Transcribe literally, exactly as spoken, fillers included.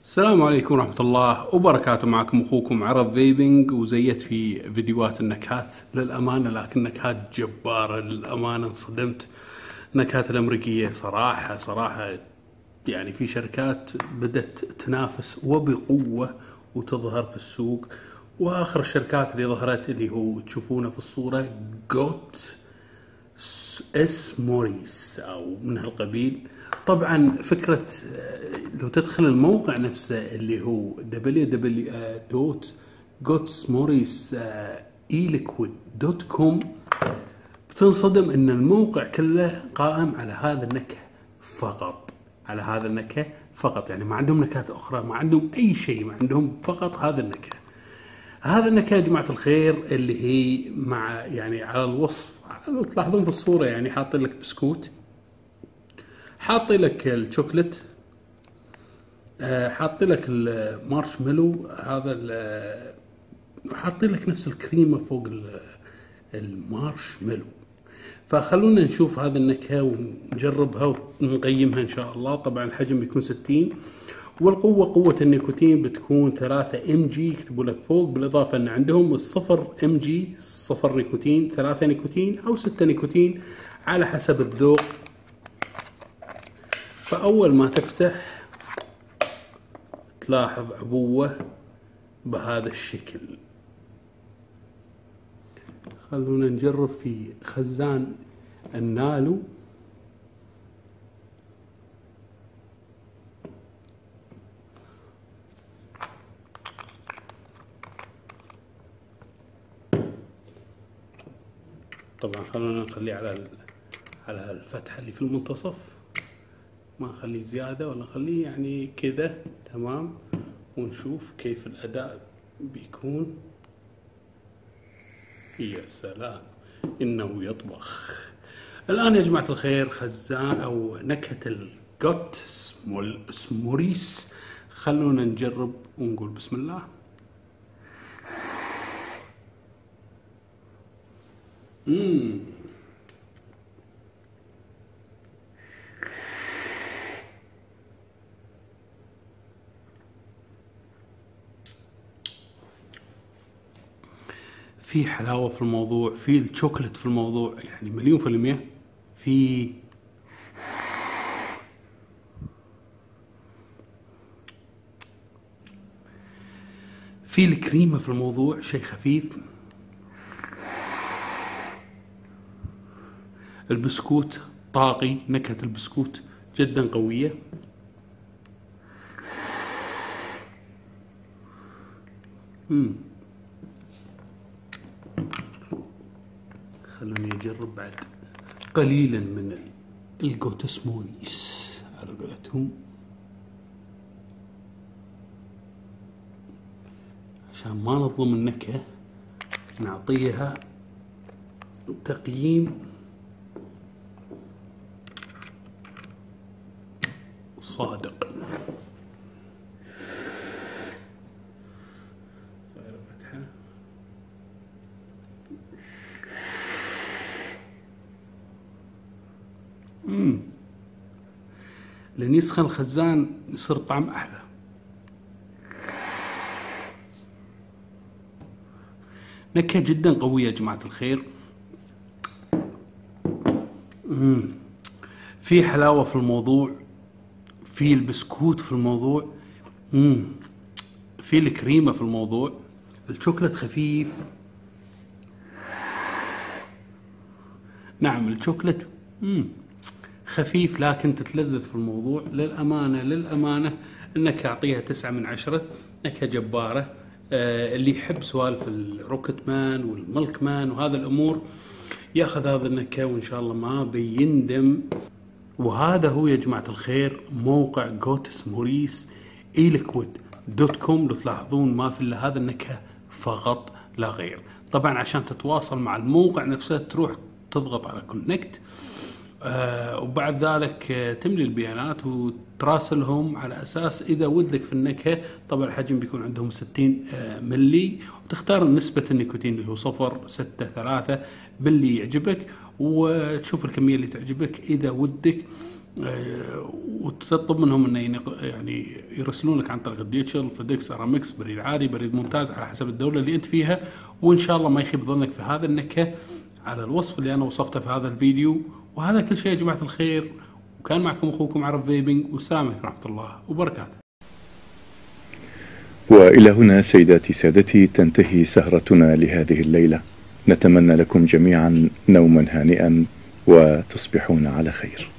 السلام عليكم ورحمة الله وبركاته. معكم أخوكم عرب فيبنج، وزيت في فيديوهات النكهات للأمانة، لكن نكهات جبارة للأمانة. انصدمت النكهات الأمريكية صراحة صراحة يعني في شركات بدأت تنافس وبقوة وتظهر في السوق، وآخر الشركات اللي ظهرت اللي هو تشوفونه في الصورة جوت اس موريس أو من هالقبيل. طبعا فكرة لو تدخل الموقع نفسه اللي هو دبليو دبليو دوت جوتس موريس اي ليكويد دوت كوم بتنصدم ان الموقع كله قائم على هذا النكهة فقط، على هذا النكهة فقط. يعني ما عندهم نكهات اخرى، ما عندهم اي شيء، ما عندهم فقط هذا النكهة. هذا النكهة يا جماعة الخير اللي هي مع يعني على الوصف تلاحظون في الصورة، يعني حاطين لك بسكوت، حاطي لك الشوكلت، حاطي لك المارشميلو، هذا حاطي لك نفس الكريمه فوق المارشميلو. فخلونا نشوف هذه النكهه ونجربها ونقيمها ان شاء الله. طبعا الحجم بيكون ستين، والقوه قوه النيكوتين بتكون ثلاثة ام جي، يكتبوا لك فوق. بالاضافه ان عندهم الصفر ام جي، صفر نيكوتين، ثلاثة نيكوتين او ستة نيكوتين على حسب الذوق. فأول ما تفتح تلاحظ عبوة بهذا الشكل. خلونا نجرب في خزان النالو. طبعا خلونا نخليه على على الفتحة اللي في المنتصف، ما نخليه زيادة ولا نخليه يعني كذا، تمام. ونشوف كيف الأداء بيكون. يا سلام إنه يطبخ. الآن يا جماعة الخير خزان أو نكهة الجوت موريس، خلونا نجرب ونقول بسم الله. مم. في حلاوة في الموضوع، في الشوكولات في الموضوع، يعني مليون في المية. في في الكريمة في الموضوع، شيء خفيف. البسكوت طاغي، نكهة البسكوت جدا قوية. مم. خلوني أجرب بعد قليلا من الجوتس موريس على قولتهم، عشان ما نظلم النكهة نعطيها تقييم صادق. صايرة فتحة. امم لين يسخن الخزان يصير الطعم احلى. نكهة جدا قوية يا جماعة الخير. امم في حلاوة في الموضوع، في البسكوت في الموضوع، امم في الكريمة في الموضوع، الشوكولات خفيف. نعم الشوكولات امم خفيف لكن تتلذذ في الموضوع. للأمانة للأمانة انك اعطيها تسعة من عشرة، نكهة جبارة. آه اللي يحب سوالف الروكت مان والملك مان وهذا الامور ياخذ هذا النكهة وان شاء الله ما بيندم. وهذا هو يا جماعة الخير موقع جوتس موريس اي ليكويد دوت كوم. لو تلاحظون ما في الا هذا النكهة فقط لا غير. طبعا عشان تتواصل مع الموقع نفسه تروح تضغط على كونكت، آه وبعد ذلك آه تملي البيانات وتراسلهم على اساس اذا ودك في النكهه. طبعا الحجم بيكون عندهم ستين آه ملي، وتختار نسبه النيكوتين اللي هو صفر ستة ثلاثة باللي يعجبك، وتشوف الكميه اللي تعجبك اذا ودك. وتطلب منهم انه يعني يرسلونك عن طريق الديتشل، فدكس، ارامكس، بريد عادي، بريد ممتاز على حسب الدوله اللي انت فيها. وان شاء الله ما يخيب ظنك في هذا النكهه على الوصف اللي انا وصفته في هذا الفيديو. وهذا كل شيء يا جماعه الخير، وكان معكم اخوكم عرب فيبنج، والسلام عليكم ورحمه الله وبركاته. والى هنا سيداتي سادتي تنتهي سهرتنا لهذه الليله. نتمنى لكم جميعا نوما هانئا وتصبحون على خير.